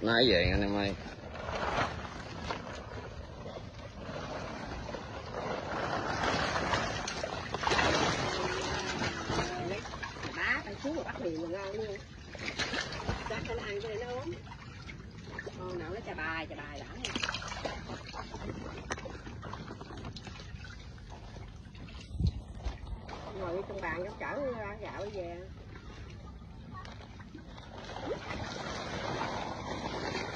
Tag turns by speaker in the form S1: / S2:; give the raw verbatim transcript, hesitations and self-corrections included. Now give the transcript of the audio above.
S1: Nãy về anh em ơi.
S2: Đá tay xuống rồi bắt liền rồi ngon luôn. Chắc nó ăn cái này nó ốm. Con nào nó chà bài chà bài đã. Ngồi trong bàn gấp chở ra gạo về.